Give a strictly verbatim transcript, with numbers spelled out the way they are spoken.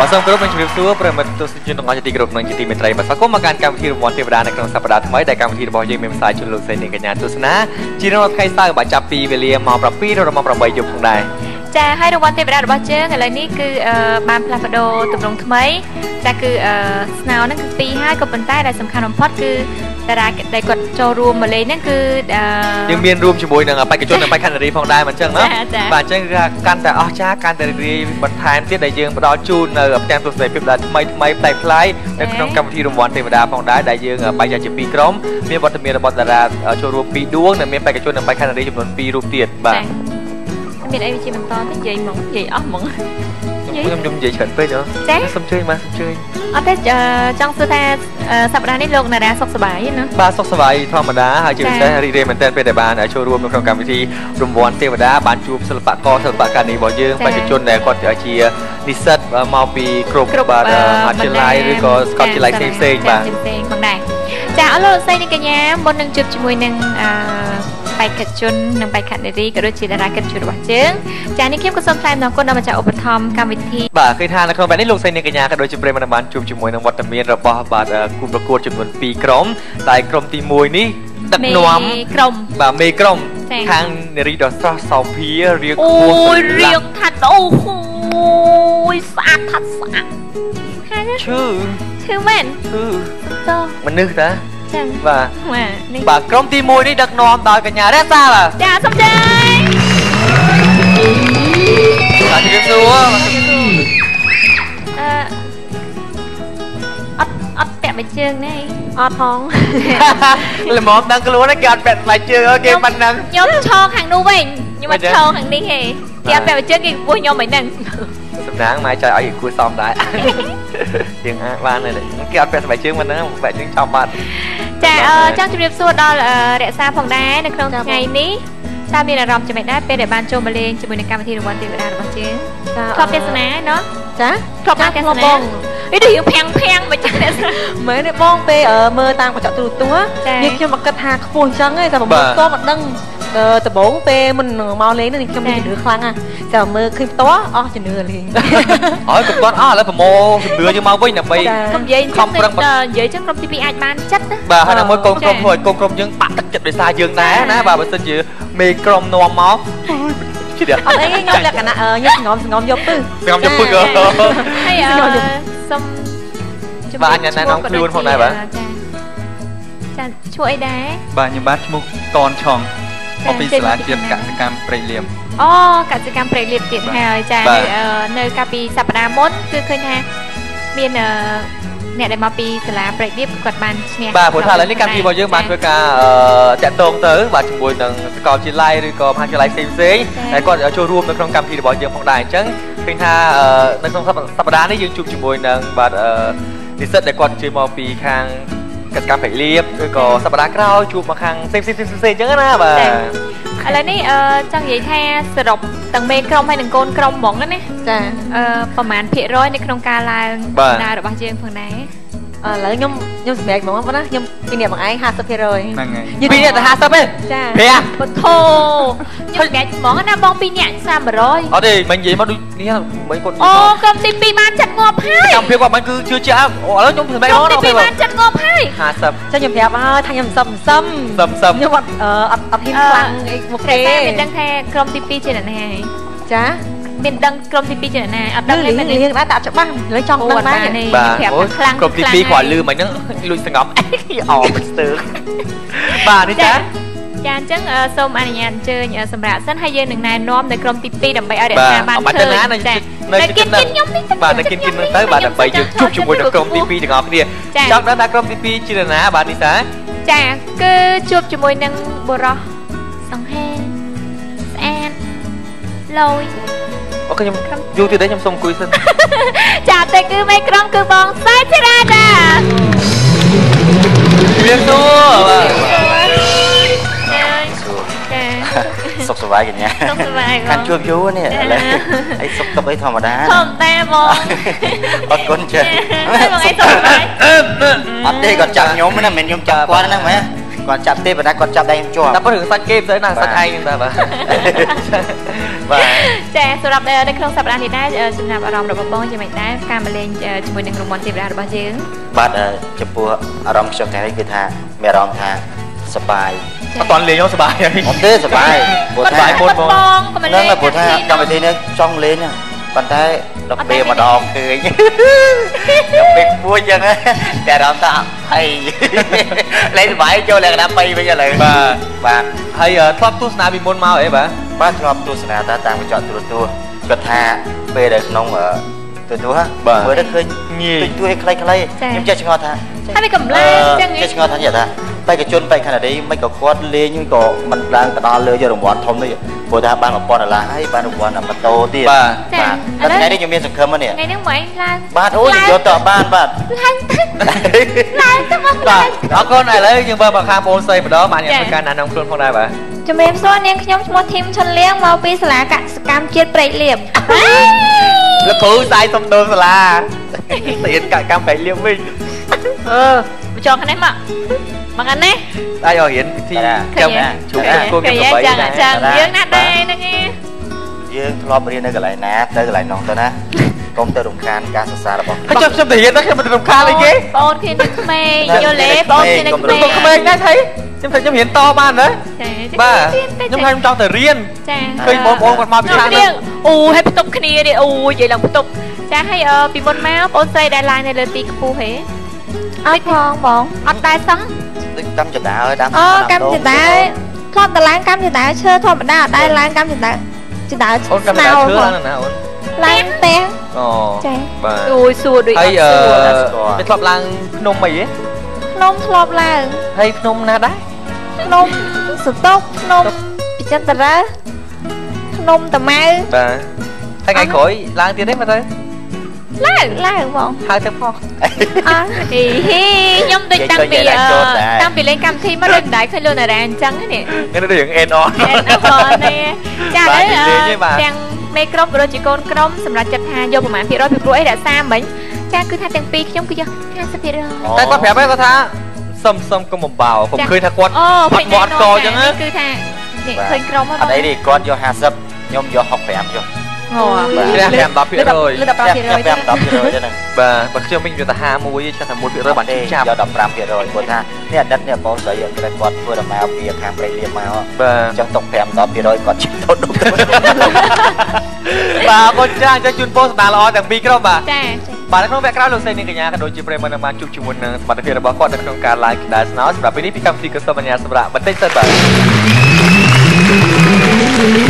បើសូមគោរពនឹងជម្រាបសួរប្រិយមិត្តទស្សនិកជនទាំងអស់ជាទីគោរពនិងជាទីមេត្រីបាទសូមមកកាន់កម្មវិធីរង្វាន់ទេវតានៅក្នុងសប្តាហ៍ថ្មីដែលកម្មវិធីរបស់យើងមានផ្សាយជូនលោកស្រីនាងកញ្ញាទស្សនាជារៀងរាល់ថ្ងៃសៅរ៍បាទចាប់ពីវេលាម៉ោង bảy ដល់ម៉ោង tám យប់ផងដែរចាហើយរង្វាន់ទេវតារបស់យើងឥឡូវនេះគឺបានផ្លាស់ប្ដូរទម្រង់ថ្មីចាគឺស្នោហ្នឹងគឺពីរហើយក៏ប៉ុន្តែដែលសំខាន់បំផុតគឺតារាដែលគាត់ចូលរួមមកលេងហ្នឹងគឺយើងមានរួមជាមួយនឹងបេក្ខជននៅបេក្ខនារីផងដែរមិនអញ្ចឹងណាបាទអញ្ចឹងគឺកាន់តែអស្ចារ្យកាន់តែរីករាយបន្ថែមទៀតដែលយើងផ្ដល់ជូននៅផ្ទាំងទស្សនីយភាពដែលថ្មីថ្មីប្លែកប្លែកនៅក្នុងកម្មវិធីរង្វាន់ទេវតាផងដែរដែលយើងបែងចែកជាពីរក្រុមមានវត្តមានរបស់តារាចូលរួមពីរដួងនិងមានបេក្ខជននៅបេក្ខនារីចំនួនពីររូបទៀតបាទមានអីជាបន្តទេនិយាយហ្មងនិយាយអស់ហ្មងខ្ញុំខ្ញុំនិយាយច្រើនពេកហ៎សុំជួយមកសុំជួយអត់ទេចង់សួរថាសប្តាហ៍នេះលោកណារ៉ាសុខសប្បាយណាបាទសុខសប្បាយធម្មតាហើយជាពិសេសរីករាយមែនទែនពេលដែលបានចូលរួមនៅក្នុងកម្មវិធីរង្វាន់ទេវតាបានជួបសិល្បករសិល្បករនេះរបស់យើងបេក្ខជនដែលគាត់ជានិស្សិតមកពីគ្រប់បាទមហាវិទ្យាល័យឬក៏សាកលវិទ្យាល័យផ្សេងផ្សេងបាទផ្សេងផងដែរចាអរលោកស្រីនាងកញ្ញាមុននឹងជួបជាមួយនឹងអឺបេក្ខជននិងបេក្ខនារីក៏ដូចជាតារាកិត្តិយសរបស់យើងចានេះខ្ញុំក៏សូមថ្លែងអំណរគុណដល់ម្ចាស់ឧបត្ថម្ភកម្មវិធីបាទឃើញថានៅក្នុងបែបនេះលោកស្រីនាងកញ្ញាក៏ដូចជាប្រិយមិត្តបានជួបជាមួយនឹងវត្តមានរបស់បាទគូប្រកួតចំនួនពីរក្រុមតែក្រុមទីមួយនេះដឹកនាំក្រុមបាទមេក្រុមខាងនារីដ៏ស្រស់សោភារៀងខ្ពស់អូយរៀងថាត់អូយស្អាតថាត់ស្អាតឈឺឈឺមែនឈឺតោះមនុស្សតាចឹងបាទបាទក្រុមទីមួយនេះដឹកនាំដោយកញ្ញារ៉េសាបាទចាសូមជើញបាទជម្រាបសួរអឺអត់អត់ពាក់បិជើងនេះអត់ផងល្មមដឹងខ្លួនគេអត់ពាក់បិជើងគេប៉ុណ្ណឹងខ្ញុំឈរខាងនោះវិញខ្ញុំអត់ឈរខាងនេះទេគេអត់ពាក់បិជើងគេពោះខ្ញុំមិនហ្នឹងសំណាងម៉ែចៅឲ្យគួរសមដែរយើងអាចបានគេអត់ពាក់ស្បែកជើងមិនហ្នឹងស្បែកជើងចំបាត់ចាចង់ជម្រាបសួរដល់រក្សាផងដែរនៅក្នុងថ្ងៃនេះតើមានអារម្មណ៍ចំណេះដែរពេលដែលបានចូលមកលេងជាមួយនឹងកម្មវិធីរង្វាន់ទេវតារបស់យើងធ្លាប់ទេសនាណោះចាធ្លាប់ទេសនាបងអីដូចយើងភាំងភាំងមិនចាស់មែនទេបងពេលមើលតាមកញ្ចក់ទូរទស្សន៍នេះខ្ញុំមកគិតថាខ្ពស់អញ្ចឹងឯងតែមកមើលតមិនដឹងដំបងពេលមិនមកលេងនេះខ្ញុំមានជំនឿខ្លាំងណាស់តែមើលឃើញផ្ទាល់អស់ជំនឿលេងហើយកុំទាន់អស់ឥឡូវប្រមូលជំនឿយើងមកវិញដើម្បីកុំនិយាយខំប្រឹងនិយាយចឹងក្រុមទីពីរអាចបានចិត្តណាបាទហើយមួយកូនក្រុមធ្វើឲ្យកូនក្រុមយើងបាក់ទឹកចិត្តដោយសារយើងដែរណាបាទបើសិនជាមេក្រុមនាំមកជិះអត់អីខ្ញុំលក្ខណៈខ្ញុំងំងំយកពឹសងំយកពឹសហើយសុំបាទញ៉ាំណែនាំខ្លួនផងដែរបាទចាឈ្មោះអីដែរបាទខ្ញុំបាទឈ្មោះតនឆងមកពីសាលាជាតិកសិកម្មព្រៃលៀមអូកសិកម្មព្រៃលៀមទៀតហើយចានៅកាលពីសប្តាហ៍មុនគឺឃើញថាមានអ្នកដែលមកពីសាលាព្រៃលៀមគាត់បានឈ្នះបាទព្រោះថាឥឡូវនេះកម្មវិធីរបស់យើងបានធ្វើការតាក់ទងទៅបាទជាមួយនឹងសាកលវិទ្យាល័យឬក៏មហាវិទ្យាល័យផ្សេងផ្សេងដែលគាត់ចូលរួមនៅក្នុងកម្មវិធីរបស់យើងផងដែរអញ្ចឹងឃើញថានៅក្នុងសប្តាហ៍នេះយើងជួបជាមួយនឹងបាទនិស្សិតដែលគាត់ជិះមកពីខាងកសិកម្មព្រៃលៀមឬក៏សប្តាហ៍ក្រោយជួបមកខាងផ្សេងផ្សេងផ្សេងអញ្ចឹងណាបាទឥឡូវនេះចង់និយាយថាសរុបទាំងមេក្រុមហើយនិងកូនក្រុមហ្មងណាចាអឺប្រហែលភាគរយនៅក្នុងការឡើងដំណើររបស់យើងផងដែរឥឡូវខ្ញុំខ្ញុំសម្រេចហ្មងប៉ុណ្ណាខ្ញុំពីអ្នកបងឯងห้าสิบភាគរយហ្នឹងហើយពីអ្នកតែห้าสิบទេចាប្រាពុទ្ធោខ្ញុំសម្រេចហ្មងណាបងពីអ្នកសាមរយអត់ទេមិននិយាយមកដូចនេះមិនគាត់អូក្រុមទីពីរបានចាត់ងាប់ហើយកម្មភាពគាត់មិនគឺជឿជាក់ឥឡូវខ្ញុំសម្រេចហ្មងក្រុមទីពីរបានចាត់ងាប់ហើយห้าสิบចាខ្ញុំប្រាប់ហើយថាខ្ញុំសឹមសឹមសឹមសឹមខ្ញុំអត់អត់អត់ហ៊ានខ្លាំងអីមកគេតែមានដឹងថាក្រុមទីពីរជាអ្នកណាហើយចាមានដឹងក្រុមទីពីរជាអ្នកណាអត់ដឹងទេមែនទេលៀងដែរតែអត់ច្បាស់លើចង់ដឹងដែរប្រាប់ខ្លាំងក្រុមទីពីរគាត់លឺមិនហ្នឹងលួចសង្ងំអោមិនស្ទើបាទនេះចាចាអញ្ចឹងសូមអនុញ្ញាតអញ្ជើញសម្រាប់សិនហើយយើងនឹងណែនាំនៅក្រុមទីពីរដើម្បីឲ្យរក្សាបានឃើញចានៅគិតខ្ញុំនេះបាទនៅគិតគិតនឹងទៅបាទដើម្បីយើងជួបជាមួយនឹងក្រុមទីពីរទាំងអស់គ្នាចង់ដឹងថាក្រុមទីពីរជាអ្នកណាបាទនេះតាចាគឺជួបជាមួយនឹងបុរសសង្ហេស្អាតលយអូខ្ញុំយូរទៀតដែរខ្ញុំសូមអង្គុយសិនចាតែគឺមេក្រុមគឺបងសាយធីរ៉ាតាជម្រាបសួរបាទចាសុខសប្បាយកញ្ញាសុខសប្បាយខាងជួបយូរនេះឥឡូវអីសុខទុកអីធម្មតាធម្មតាបងអត់គុណចេះបងអីសុខសប្បាយអត់ទេគាត់ចាប់ខ្ញុំណាមិនខ្ញុំចាប់គាត់ណាមែន còn chạm tê và còn chạm đây cho តែប៉ុន្តែរឿងសាច់គេទៅណាសាច់ឯងហ្នឹងតាបាទបាទចាសម្រាប់នៅក្នុងសប្តាហ៍នេះដែរចំណាប់អារម្មណ៍របស់បងជាមិនដែរការមកលេងជាមួយនឹងរង្វាន់ទេវតារបស់យើងបាទចំពោះអារម្មណ៍ខ្ញុំថ្ងៃនេះគឺថាមានអារម្មណ៍ថាសប្បាយអត់តន់លេងសប្បាយហើយអត់ទេសប្បាយព្រោះថាបងក៏មិនលេងហ្នឹងព្រោះថាកម្មវិធីនេះចង់លេងប៉ុន្តែដល់ពេលម្ដងឃើញដល់ពេលមួយចឹងតែអារម្មណ៍ថាហើយលេងសប្បាយចូលលក្ខណៈបីវិញឥឡូវបាទបាទហើយធ្លាប់ទស្សនាពីមុនមកអីបាទបាទធ្លាប់ទស្សនាតាតាមកញ្ចក់ទូរទស្សន៍គាត់ថាពេលដែលក្នុងទូរទស្សន៍មើលទៅឃើញងាយទួយខ្លីៗខ្ញុំចេះឆ្ងល់ថាហើយវាកំឡែងចឹងចេះឆ្ងល់ថានិយាយថាបេក្ខជនបេក្ខនារីមិនក៏គាត់លេងក៏មិនឡើងទៅដល់លើយករង្វាន់ធំនេះព្រោះថាបានmộtពាន់ដុល្លារហើយបានរង្វាន់ម៉ូតូទៀតបាទបាទថ្ងៃនេះខ្ញុំមានសង្ឃឹមនេះថ្ងៃនេះមកឡើងបាទអូយយកទៅបានបាទឡើងឡើងទៅមកបាទអរគុណឥឡូវយើងមើលមកខាងបងស្រីម្ដងបានញ៉ាំធ្វើការណានំខ្លួនផងដែរបាទជំរាបសួរនាងខ្ញុំឈ្មោះធីមឈុនលៀងមកពីសាលាកសិកម្មជាតិព្រែកលៀបលោកគ្រូស្ដាយសំដូងសាលារៀនកកម្មប្រៃលៀបវិញអឺមកចងនេះមកមកអានេះស្ដាយឲ្យរៀនពិធីចាំជួបគូមានប្របីចឹងចឹងយើងណាដែរហ្នឹងឯងយើងធ្លាប់រៀននៅកន្លែងណាទៅកន្លែងនោះទៅណាកុំទៅរំខានការសិក្សារបស់ហើយចុះខ្ញុំទៅរៀនទៅខ្ញុំមិនរំខានអីគេបងគ្នានឹងក្មេងយល់ទេបងគ្នានឹងក្មេងក្មេងណាស់ហើយខ្ញុំថាខ្ញុំរៀនតបានទេចាបាទខ្ញុំថាខ្ញុំចង់ទៅរៀនចាឃើញបងប្អូនគាត់មកពីខាងនេះអូហើយបន្ទប់គ្នានេះអូនិយាយឡើងបន្ទប់ចាហើយពីមុនមកបងស្រីដែលឡើងនៅលើទីខ្ពស់ហេអត់ផងបងអត់ដែរសឹងដូចកម្មចដាហើយតាមអូកម្មចដាធ្លាប់តែឡើងកម្មចដាឈើធម្មតាអត់ដែរឡើងកម្មចដាចដាអូនកម្មតាឈើឡើងណាអូនឡើងផ្ទះអូចាបាទអូយសួរដូចអហើយត់អឺសួរវាធ្លាប់ឡើងភ្នំអីហ៎ភ្នំធ្លាប់ឡើងហើយភ្នំណាដែរភ្នំសតុកភ្នំពិចិត្ររើភ្នំតាម៉ៅបាទហើយថ្ងៃក្រោយឡើងទៀតទេមើលទៅឡើងឡើងបងហៅទៅផងអត់អីខ្ញុំដូចតាំងពីតាំងពីលេងកម្មវិធីមកដូចមិនដែរឃើញលោកតារាអញ្ចឹងនេះនេះរឿងអេនអននេះចាហើយទាំងមេក្រុមក៏ដូចជាកូនក្រុមសម្រាប់ចិត្តថាយកប្រហែលភាគរយពីព្រោះអីរក្សាមិញចាគឺថាទាំងពីរខ្ញុំគឺយកห้าสิบភាគរយតែគាត់ប្រាប់ឯងគាត់ថាសុំសុំកុំបំបោខ្ញុំឃើញថាគាត់អូអត់មាត់កអញ្ចឹងនេះគឺថានេះឃើញក្រុមអត់អីទេគាត់យកห้าสิบខ្ញុំយកหกสิบห้าយកអូជ្រះប្រាំ 10%ភាគរយលើ15%ភាគរយប្រាំ 10%ទៅហ្នឹងបាទបើខ្ញុំវិញវាទៅហាមួយឆ្លាស់តែមួយភាគរយបានចាប់យក15%ព្រោះថានេះអតីតនេះបងស្រីគាត់គាត់ធ្វើដំណើរពីខាងព្រៃលៀមមកបាទចង់ຕົកប្រាំ 10%គាត់ជិះទៅដុំទៅបាទបងចាអញ្ចឹងជូនពរសម្ដាល្អទាំងពីរក្រុមបាទចាបាទនៅក្នុងវគ្គក្រោយលោកស្រីនាងកញ្ញាក៏ដូចជាប្រិយមិត្តនឹងបានជួបជាមួយនឹងសមត្ថភាពរបស់គាត់នៅក្នុងការ live ក្តារស្នោសម្រាប់ពេលនេះពីកម្មវិធីក៏សូមអញ្ញាតសម្រាប់បន្តិចសិនបាទ